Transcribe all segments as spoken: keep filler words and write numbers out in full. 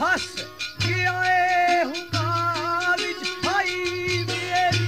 हस के आए हुआ विच आई मेरी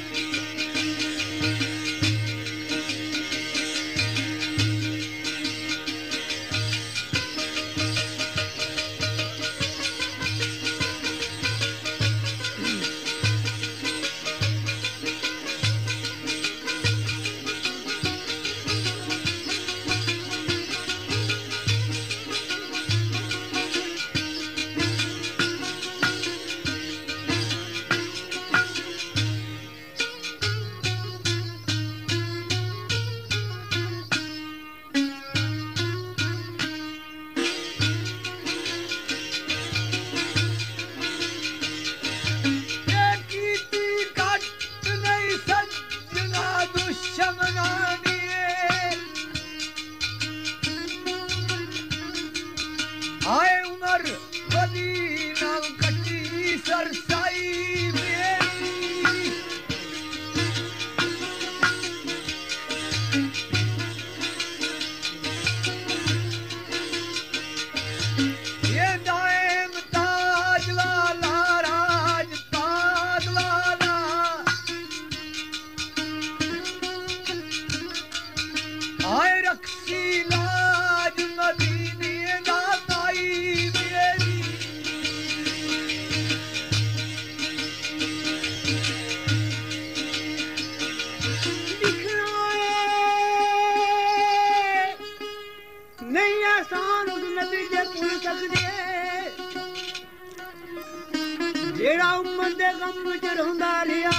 जेड़ा उम्मत दे गम विच रहुंदा रिया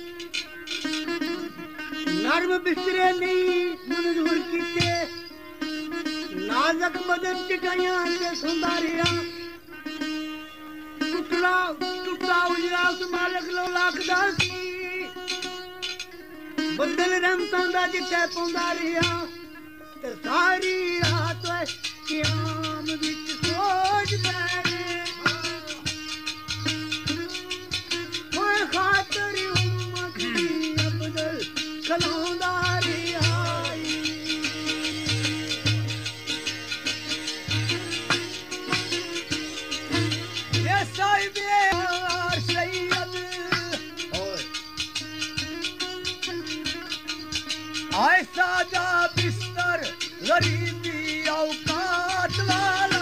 नरम बिस्तरे नहीं मंजूर कीते नाजक बदन चिटाइयां ते सुंदा रिया टुटला टुटा उजरा उस मालिक लो लाखदा सी बदल रहमतां दा जिथे पौंदा रिया ते सारी रात क़याम विच सोच बैठे खातर उम्मत दी अब्दुल कलांदारी आई ये साहिबे सैयद आए साजा बिस्तर गरीबी औकात वाला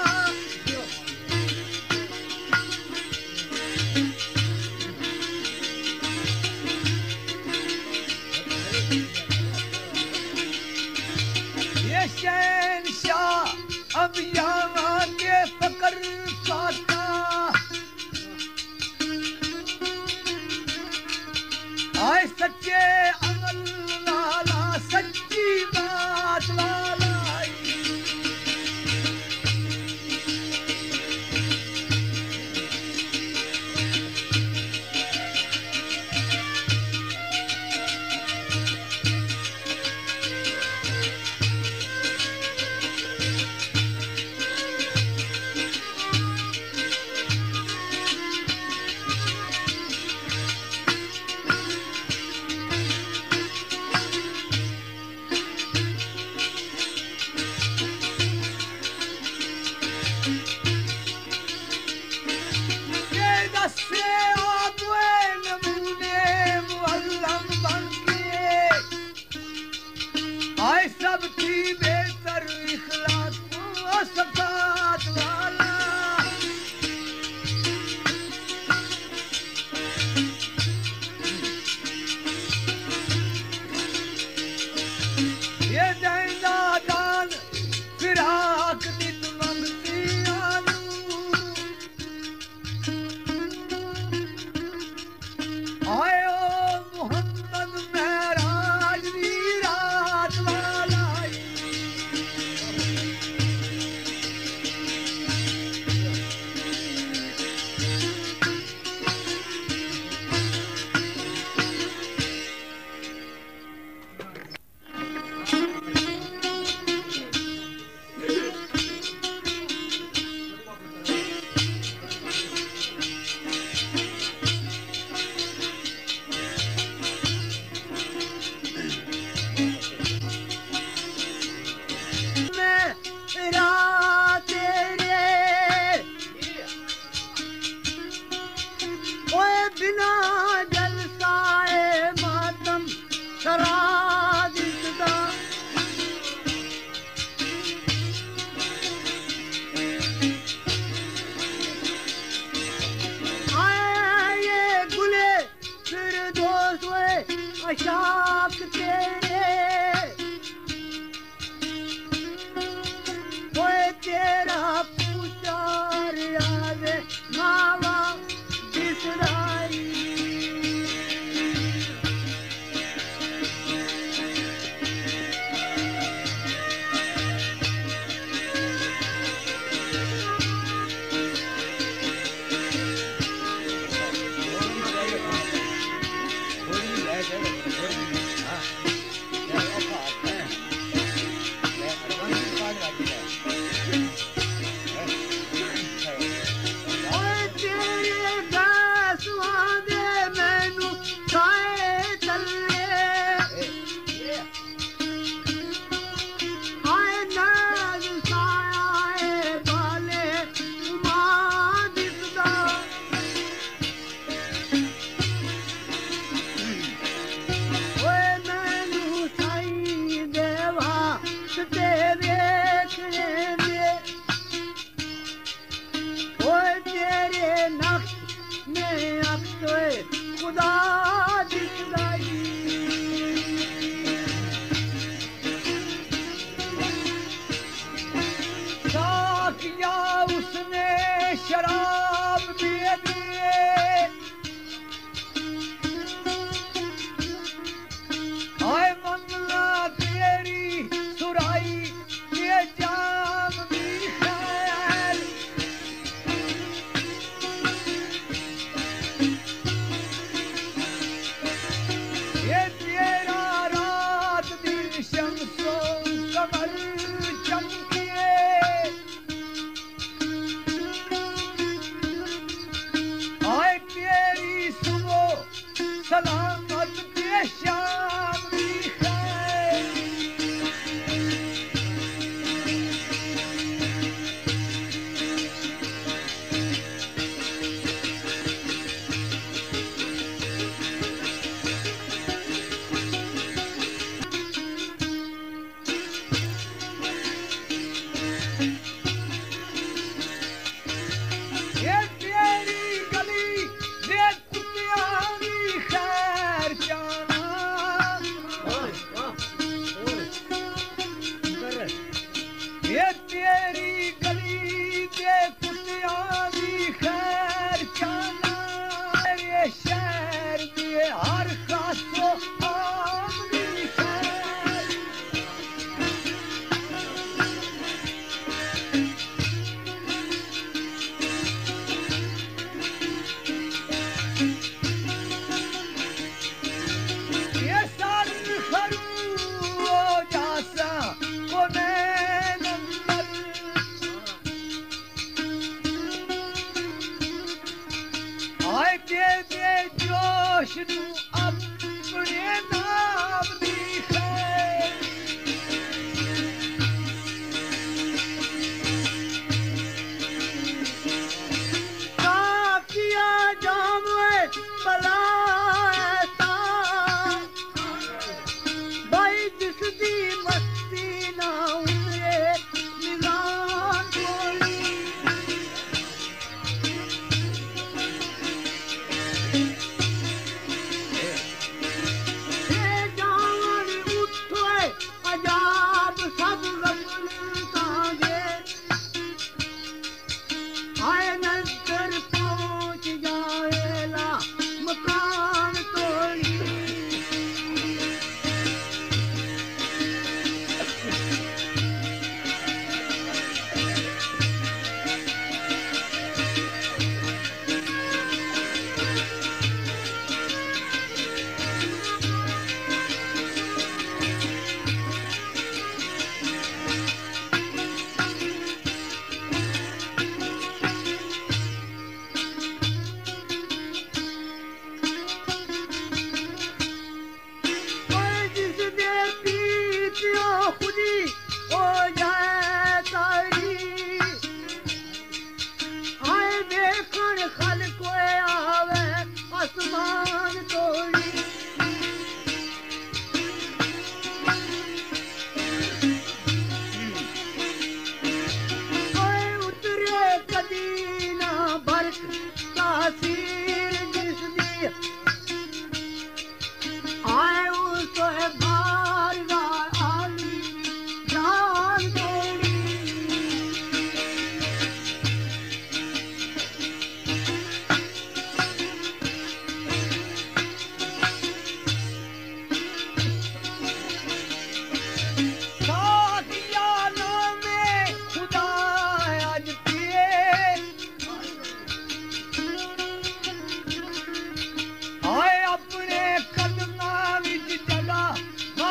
शहंशाह अब यहाँ के फकर साता आए सच्चे अमल वाला सच्ची बात वाला सब थी बेहतर इखलास को सफात वाला ये दैंदा दान फिराक नित मंगती आलू आयो मोहम्मद महराज दी रात वाला लाख तेरे कोई तेरा पुचार आवे मावा बिसराई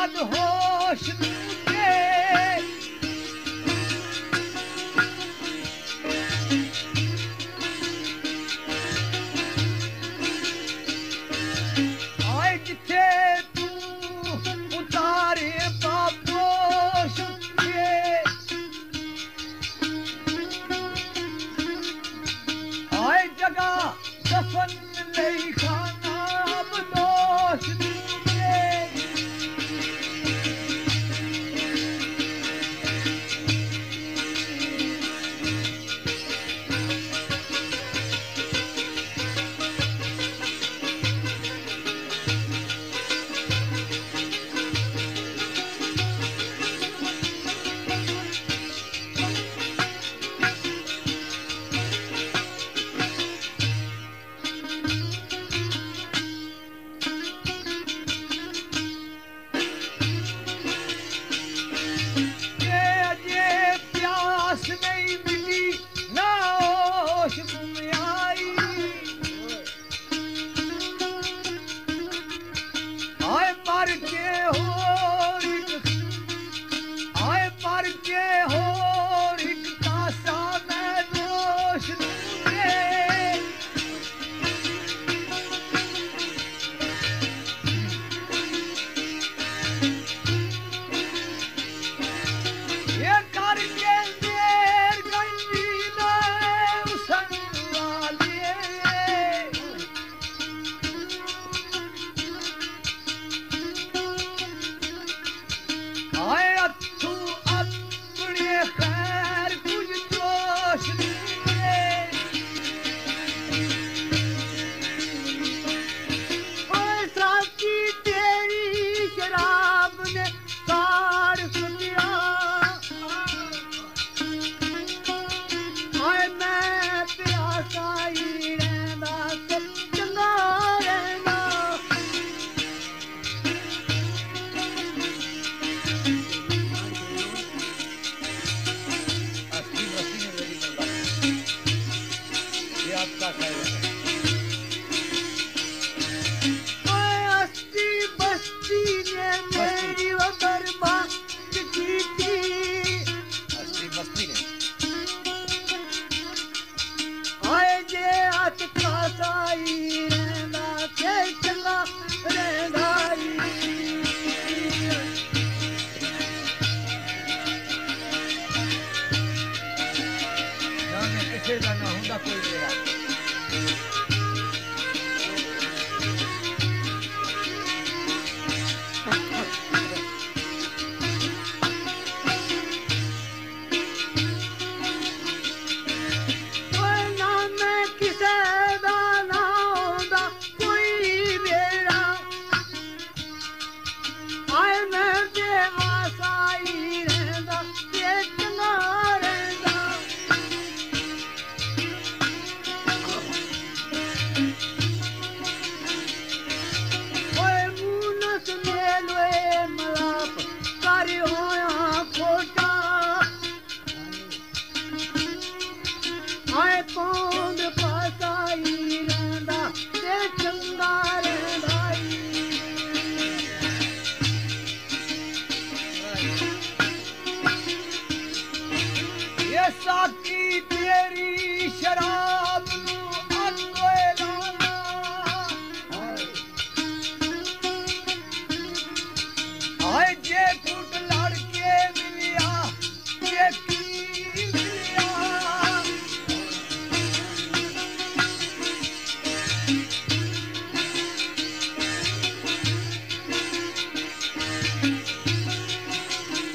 मदहोश तुझे आए जिथे तू उतारे पापोश तुझे आए जगह दफन नहीं खाना बदोश तुझे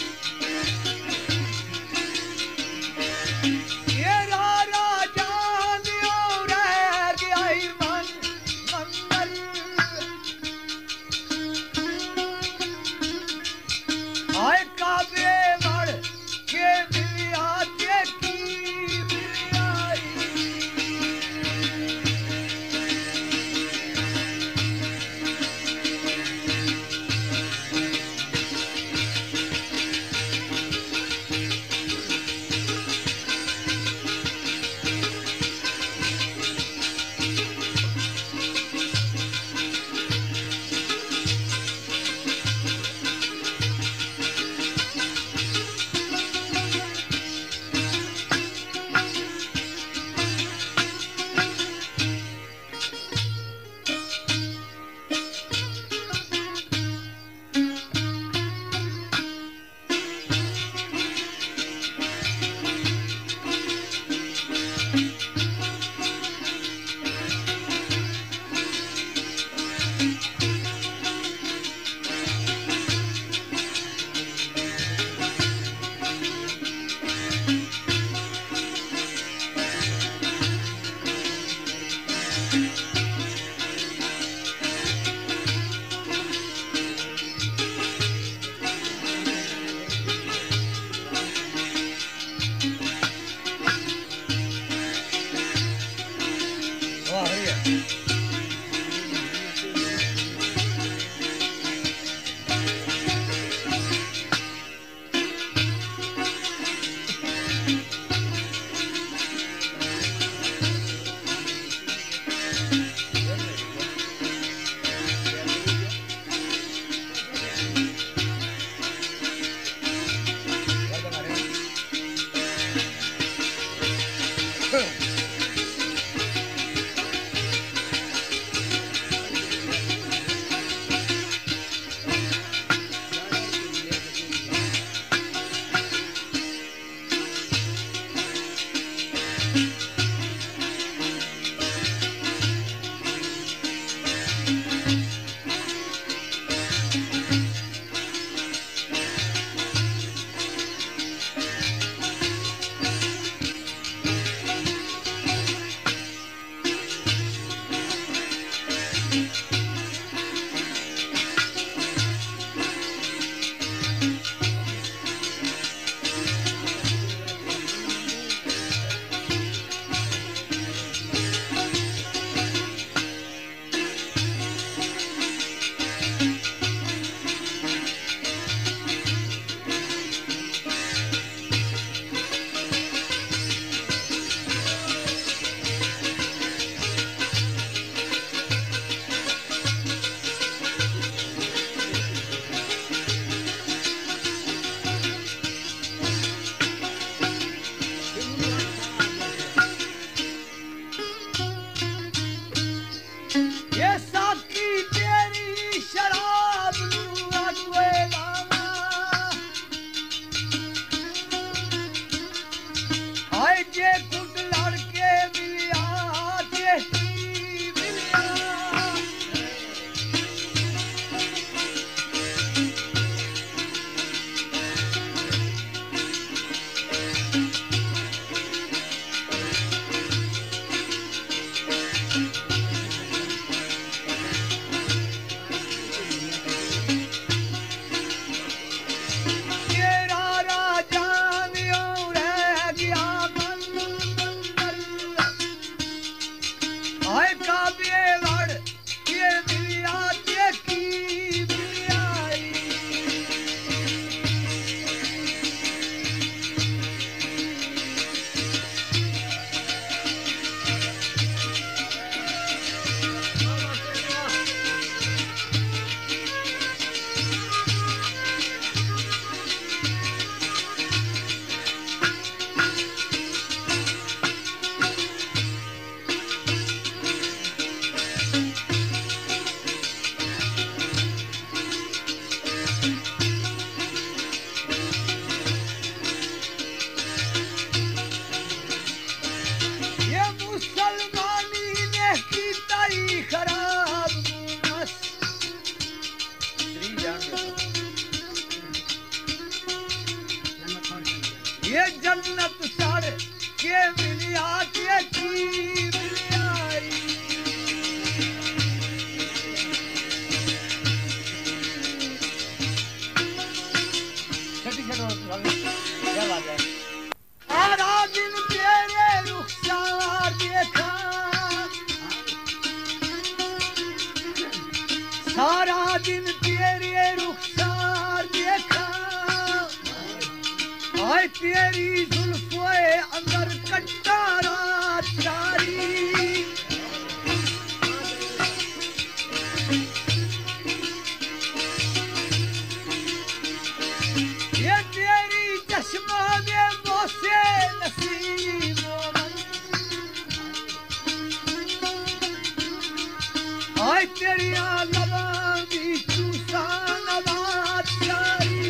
राजा ये जन्नत सड़ के मिलिया के की मिलियाई छठी छठो क्या बात है सारा दिन तेरे रुखसार देखा सारा दिन तेरे रुखसार देखा आए तेरी जुल्फोए अंदर कट्टारा चारी ये तेरी चश्मा में मोसे नसीबों आए तेरी लबा भी चूसा नवाज चारी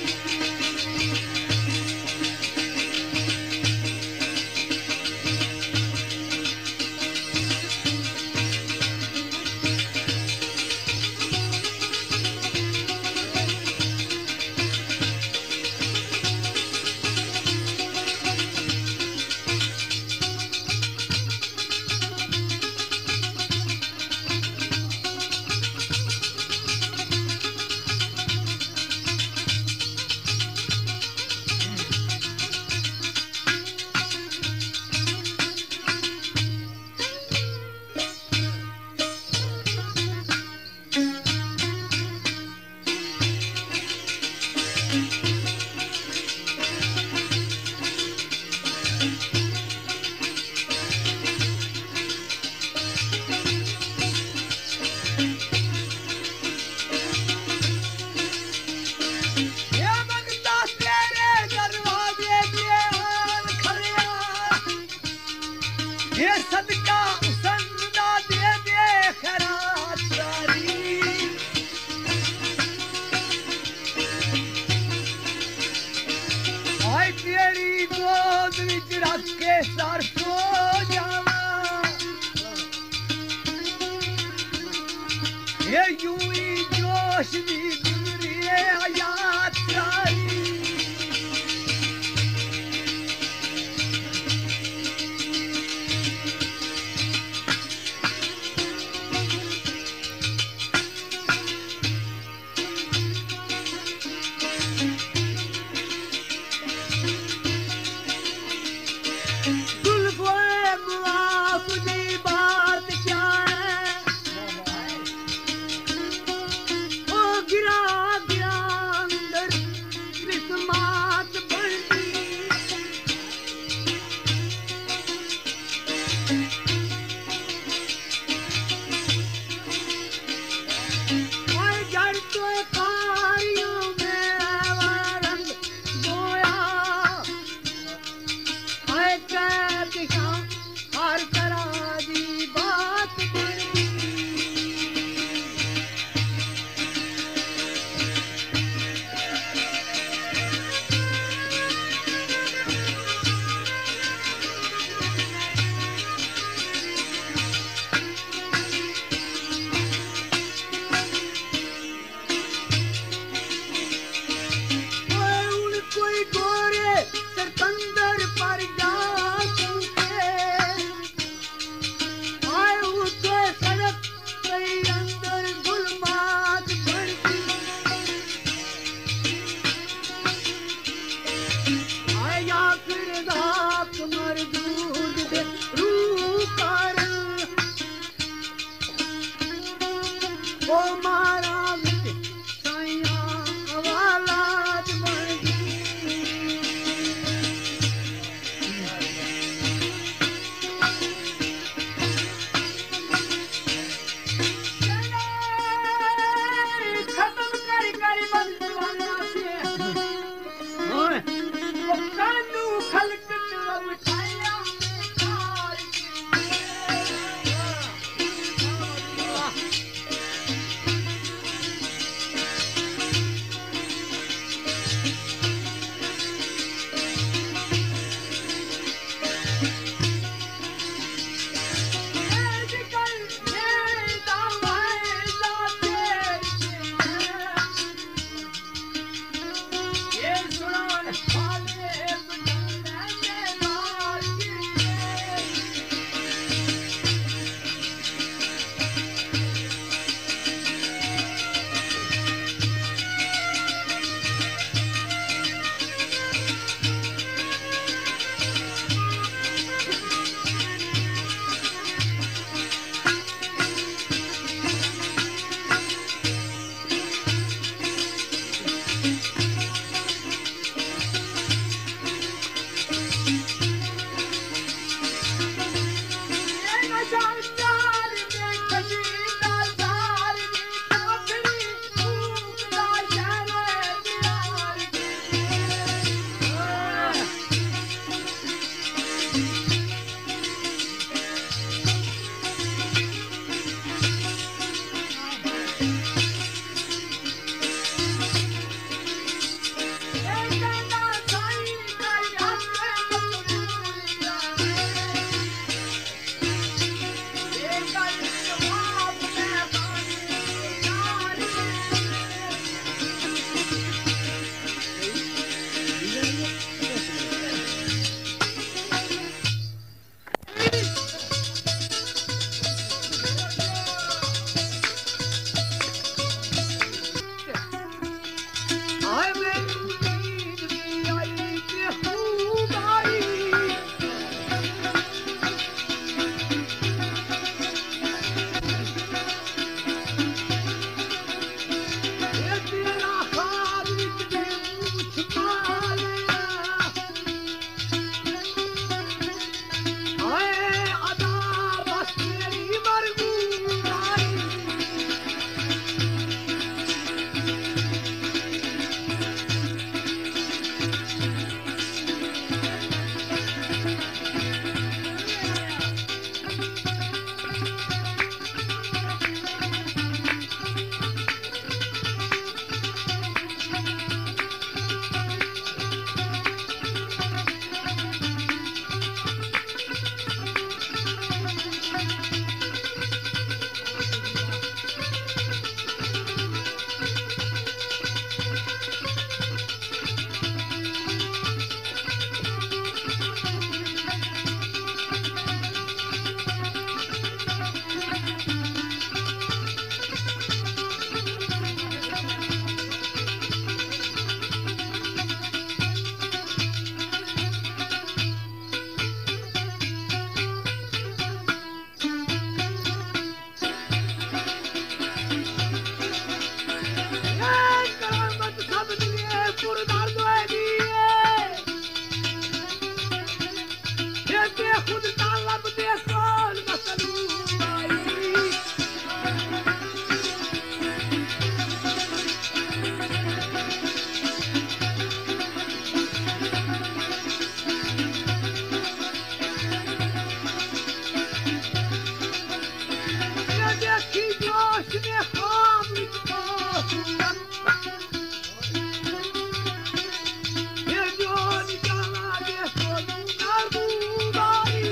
सदका संदा दे दे खैरात सारी आए तेरी गोद विच रख के सर सो जावा ये यूं ही जोश दी गुजरी हयात सारी गिरा पुरदार दोएगी ये दे खुद तालब दे सोल मसलूम आई ये देखी जोश में खाम ये जो निकाला ये सोनू नाबूदाई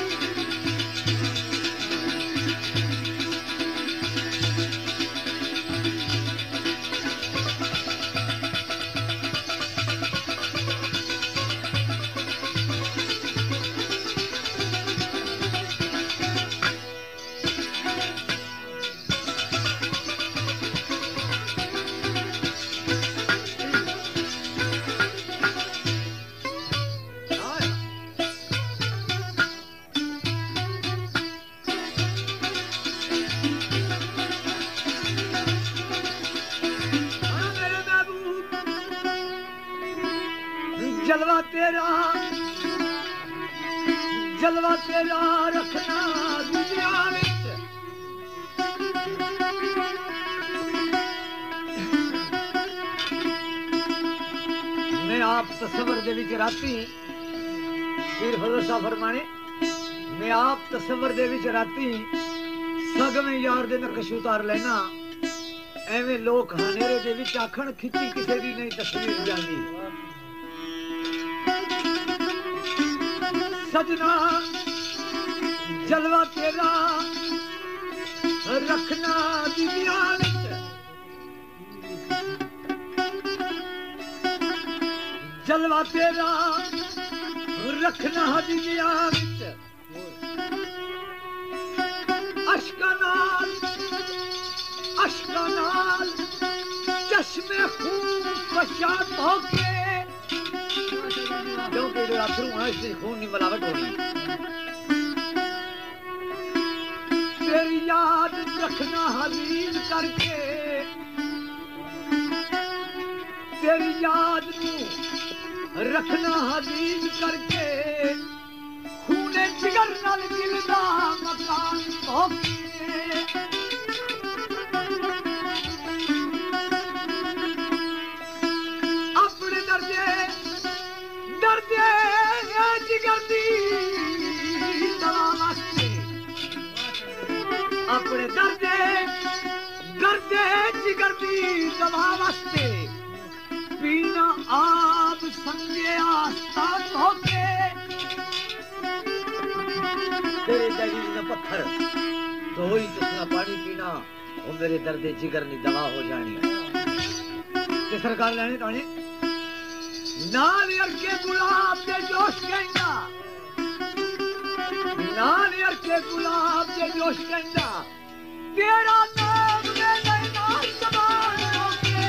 जलवा तेरा जलवा तेरा रखना दुनिया विच मैं आप तस्वर दे विच राती पीर फजल शाह फरमाने मैं आप तस्वर दे विच राती सगवें यार दे नक्श उतार लेना एवें लोग हनेरे दे विच आखण खिच्ची किसे दी नहीं तस्वीर जांदी सजना जलवा तेरा रखना दुनिया विच जलवा तेरा रखना दुनिया विच अश्का नाल अश्का नाल चश्मे खून बशात होके क्योंकि अथरू होना इससे खून की मिलावट होगी तेरी याद रखना हवील करके तेरी याद नू रखना हवील करके खूने जिगर नाल दिल दा मकान होके अपने दर्जे दर्जे जिगर दी दवा वास्ते अपने दर्जे दर्जे जिगर दी दवा वास्ते पीना आप संगे आस्था होके तेरे दलील न पत्थर तो ही जिसना पानी पीना वो मेरे दर्दे जिगर नी दवा हो जानी ते सरकार लेने ताने नालियर के गुलाब के जोश कहना नालियर के गुलाब के जोश कहना तेरा नाम ले लेना समान होके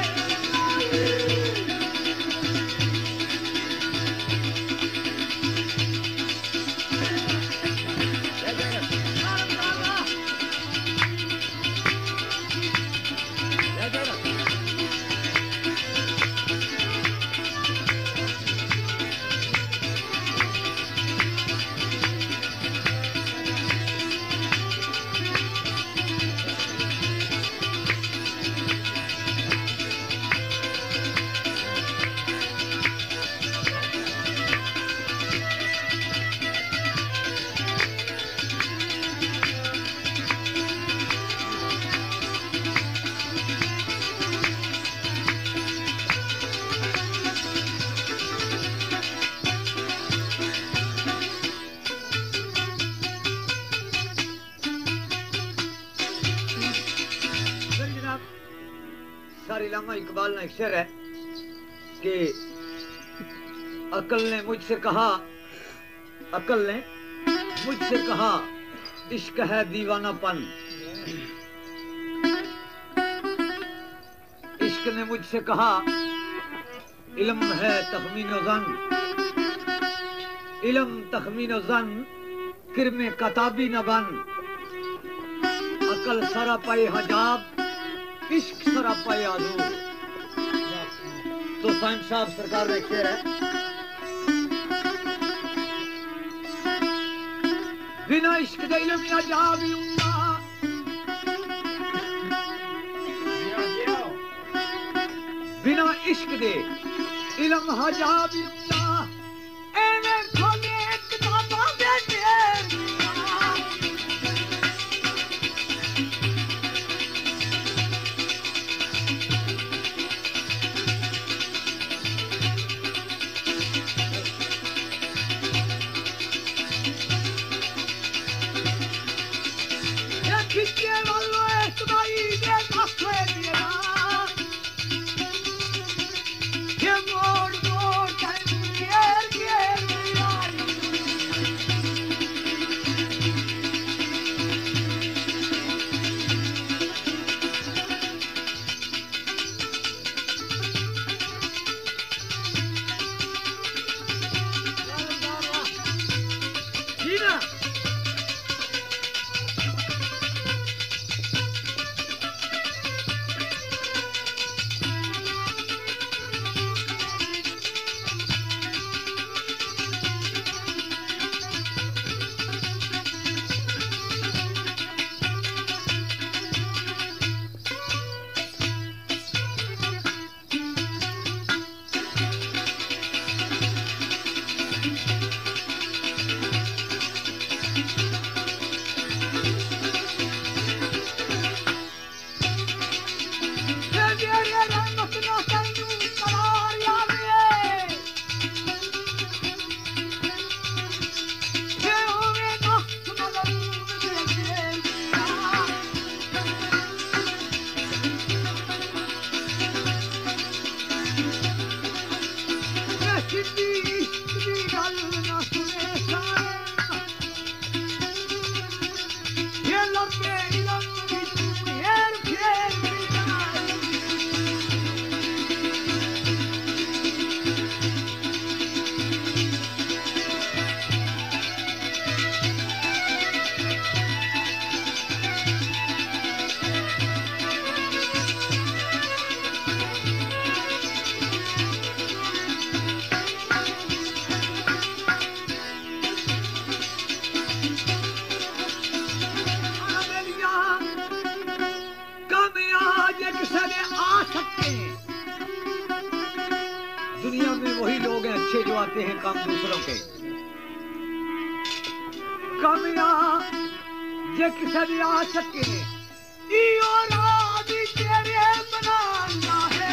इकबाल ने एक शेर है कि अकल ने मुझसे कहा अकल ने मुझसे कहा इश्क है दीवानापन इश्क ने मुझसे कहा इल्म है तखमीनो जन इल्म तखमीनो जन किरमे कताबी न बन अकल सरा पाए हजाब इश्क सरा पाए आजू तो साइम साहब सरकार ने शेर है, बिना इश्क दे इल्म ना जा भी उन्ना, बिना इश्क दे इल्म हजा भी उन्ना, एने खोले किताबां दे ढेर खिच्चे वालों इस्माई दे पासे दिया, ये मोड़ मोड़ टाइम घेर घेर दिया, जीना दुनिया में वही लोग हैं अच्छे जो आते हैं काम दूसरों के, कामयाब जे किसे भी आ सके, इयो राजी तेरे बनाना है,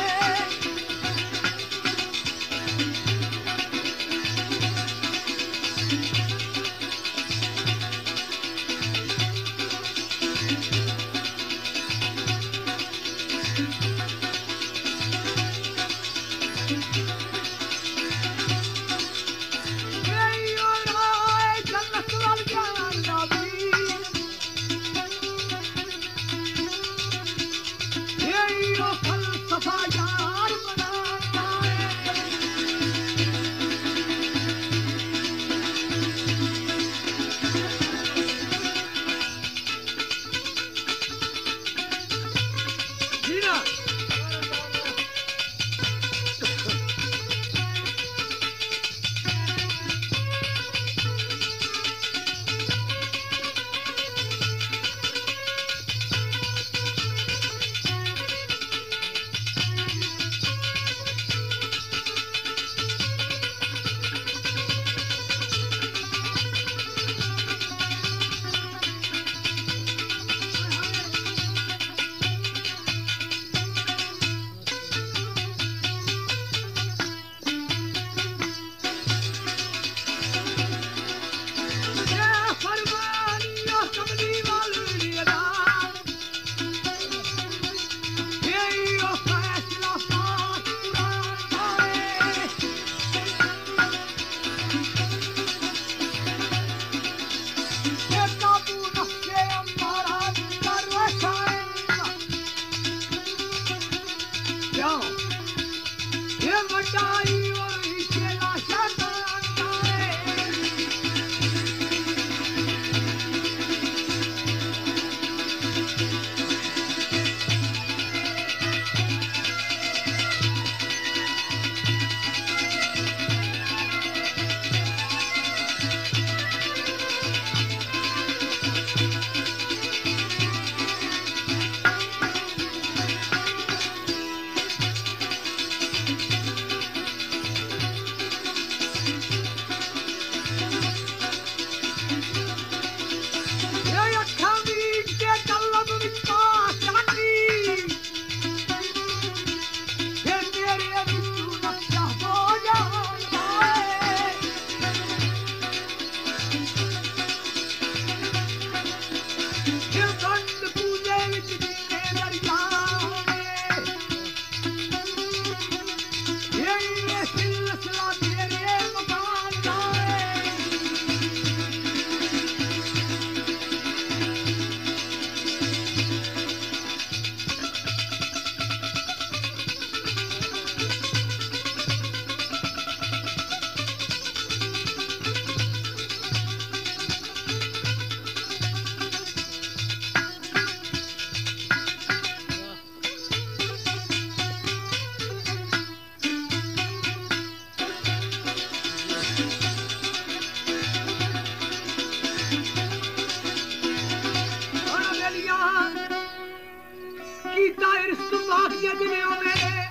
जदियों में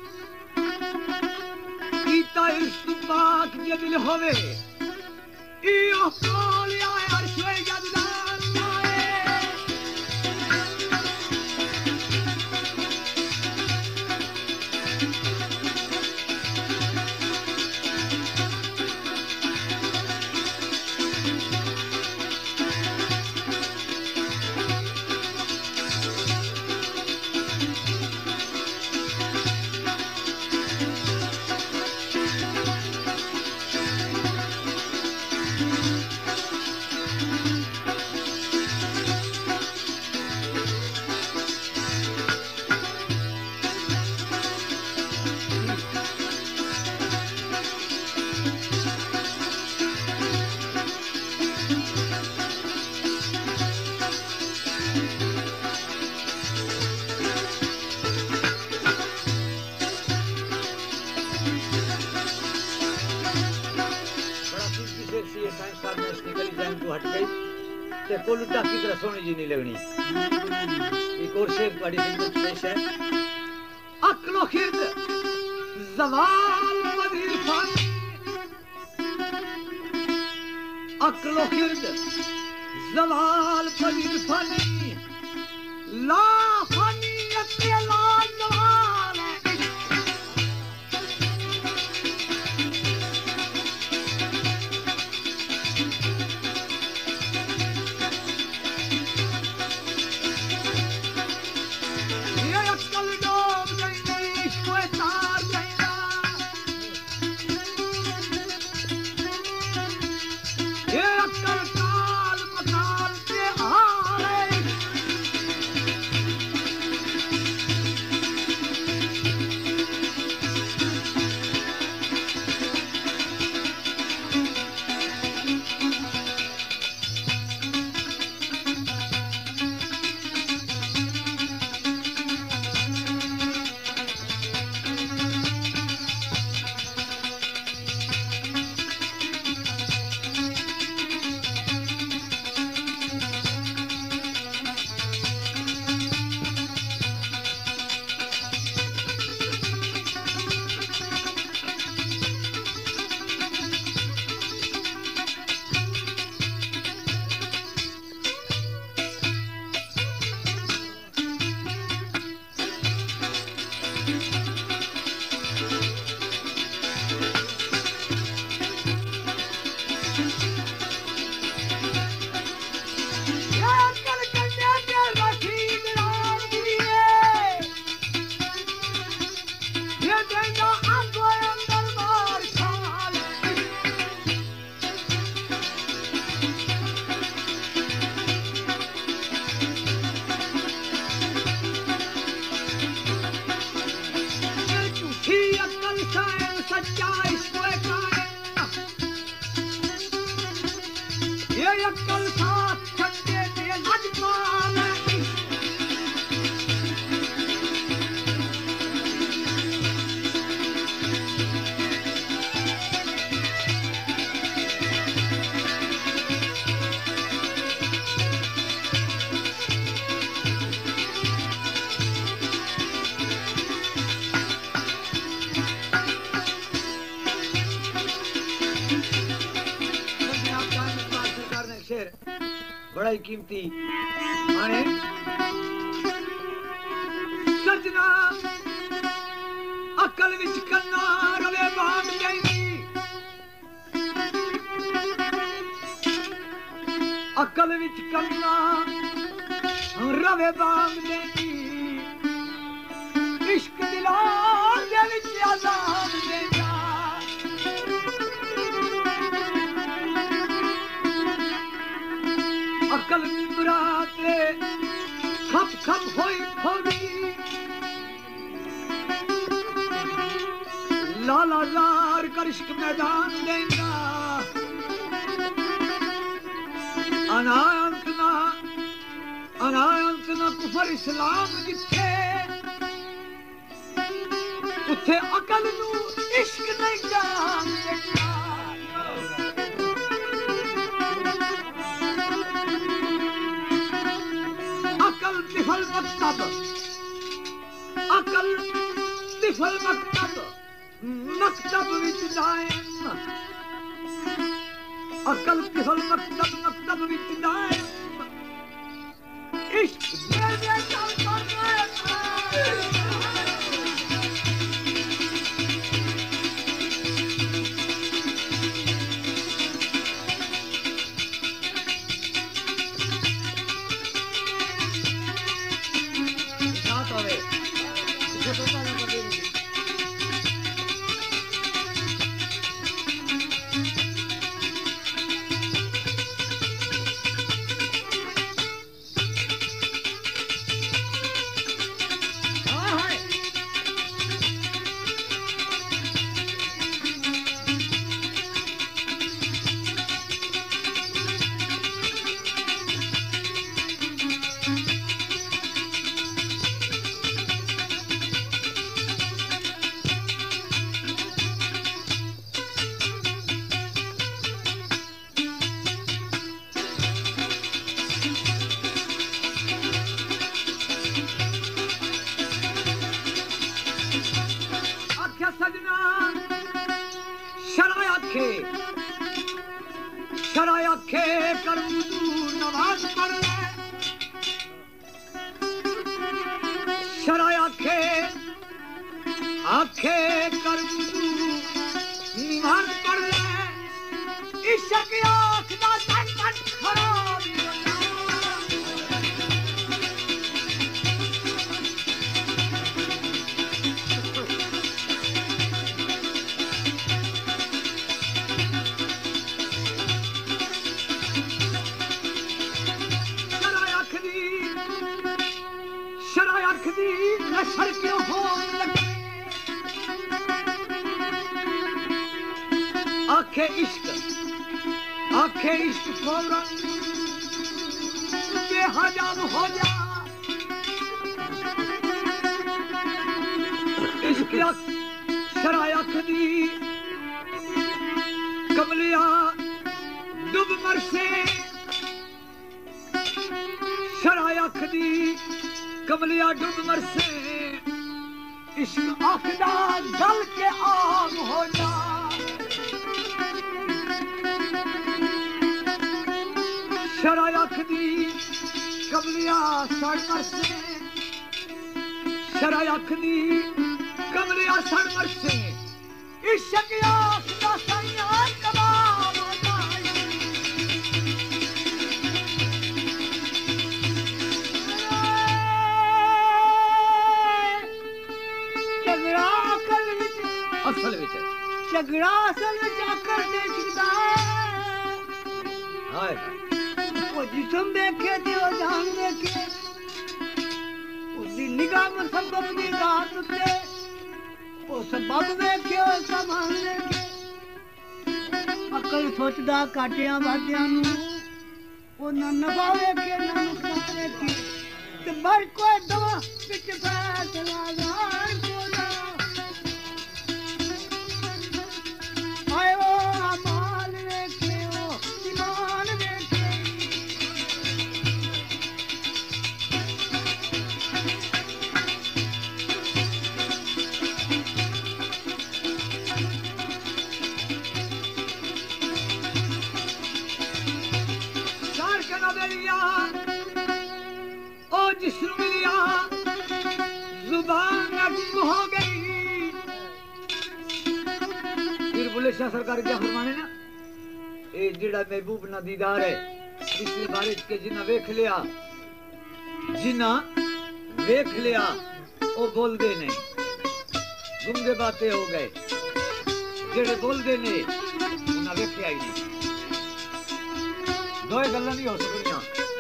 कीता इश्क पाक जदिल होवे इयो कोल आए अर्शे जददान आए को लुटा की तरह सोनी जी नहीं लगनी। एक और शेर पढ़ी पेश है। अक्लो खिर्द जवाल मदीर फानी अक्लो खिर्द जवाल मदीर फानी ला फानी अते ला जवाल बड़ा ही कीमती माने सजना अकल विच कन्ना रवे बाम जाईदी अकल विच कन्ना रवे बाम जाईदी इश्क दिलार दे विच आजाद देंदा अकल मुरादे खप खप होई होगी लाला जार कर इश्क मैदान देंगा अनायंत ना अनायंत ना कुफर इस्लाम जिथे उथे अकल नू इश्क नहीं जान देंगा अकल तिफल मकतब अकल किसल मकतब मकतब विच जाए अकल किसल मकतब मकतब विच जाए इश्क में चल कर आखे इश्क आखे इश्क फौरन बेहजाम हो जा इश्क शराया खदी कमलिया डूब मरसे शराया खदी कमलिया डूब मरसे इश्क आखदा गल के आग हो जा शराया खदी कमलिया सड़ मरसे शराया खदी कमलिया सड़ मरसे इश्क आखदा सैया कबाब असल विच झगड़ा असल विच आकर दे छिकदा हाय ओ जिसम देखे ते ओ जान देखे उसदी निगाह में सबब दी रात ते ओ सबब देखे ओ समान देखे अकल सोचदा काटियां वादियां नु ओ ना नफा वेखे ना नुकसान वेखे ते मर कोई दवा विच फैसला जान को जिस्म मिलिया जुबान गुम हो गई फिर बुले शाह सरकार क्या फरमाने ना ए जिड़ा महबूब ना दीदार है इसलिए बारिश के जिन्ना वेख लिया जिन्ना वेख लिया वो बोल दे नहीं गुंगे बातें हो गए जेड़े बोल दे ने ना वेख्या ही नहीं दो गल्ला नहीं हो सकदियां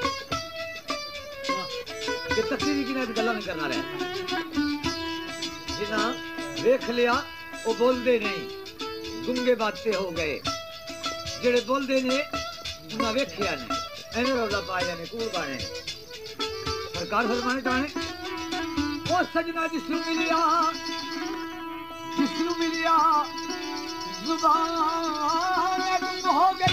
कि तकदीर की ना गल्ला नहीं करना रहा जिन्ना वेख लिया वो बोल दे नहीं गुंगे बातें हो गए जेड़े बोल दे ने ना वेख्या नहीं एने रौला पाया ने कूड़ बाने सरकार फरमाने चाहने ओ सजना जिस्म मिलिया जिस्म मिलिया जुबान गुम हो गई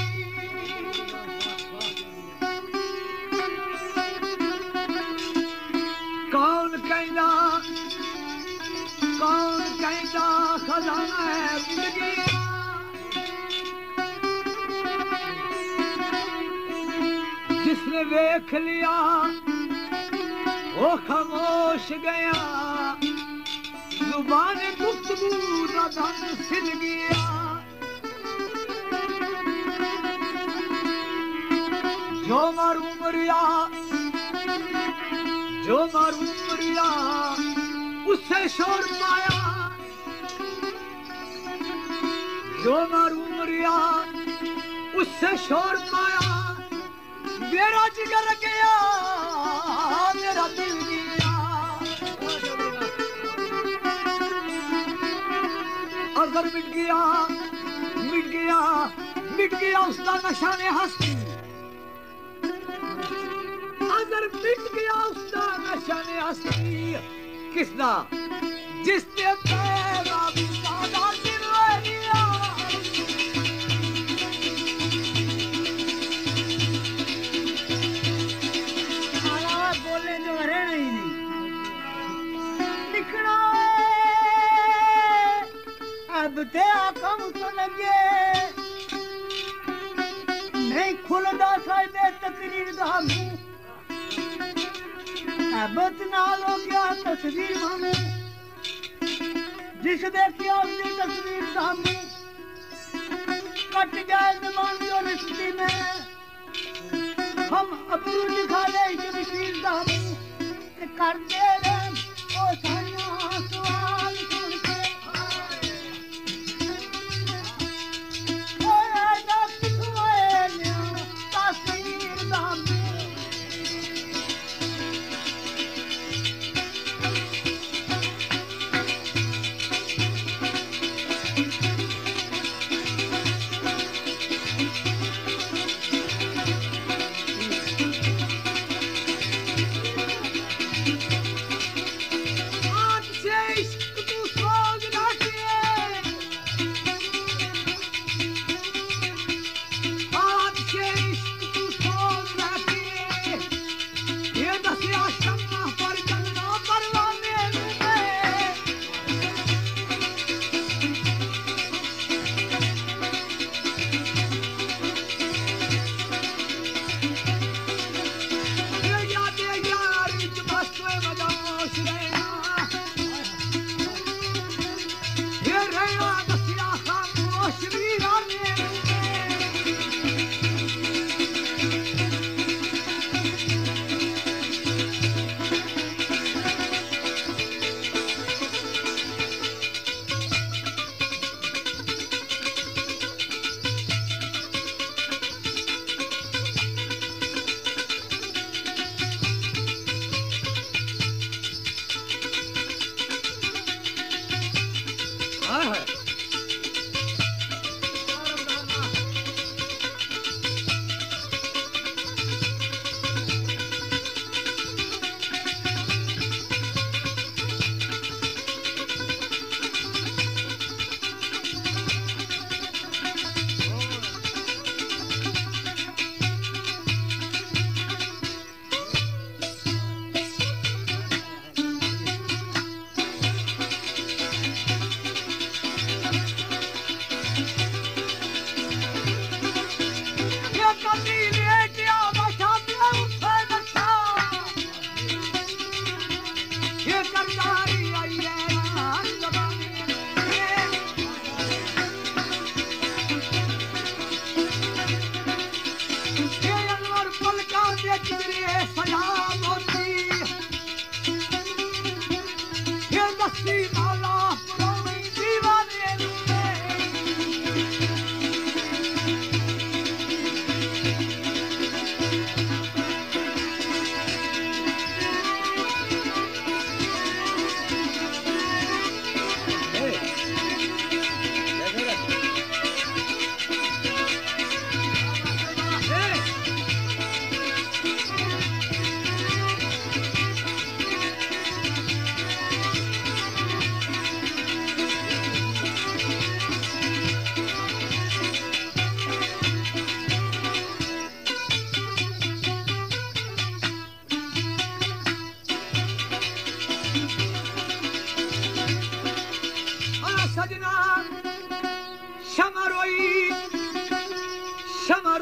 कौन कहना कौन कहना मिल गया जिसने देख लिया वो खामोश गया जुबान गुफ्तगू का धन सिल गया जो मारू मरिया जो मारू मरिया उससे शोर पाया जो मारू मरिया उससे शोर पाया मेरा जिगर गया मेरा दिल गया अगर मिट गया मिट गया मिट गया उसका नशा ने हंसी अगर मिट गया उसका नशा ने हंसी किसना जिसने पैदा दादा दिलवा दिया आला बोले जो हरे नहीं लिखना अब ते कम तो लगे नहीं खुलदा साहिबे तकरीर दा मुंह अबत नालो क्या तस्वीर माने जिस देखी अपनी तस्वीर सामने कट जाए जबान जो रिश्ते में हम अबरू दिखा दे तस्वीर सामने कर दे ओ साया सवाल सुन के ओए दस कोए तस्वीर सामने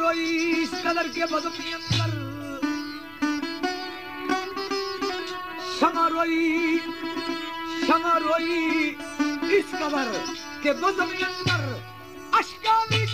रोई इस कदर के बदमी अंदर, क्षमा रोई क्षमा रोई इस कदर के बदमी अंदर, अश्का भी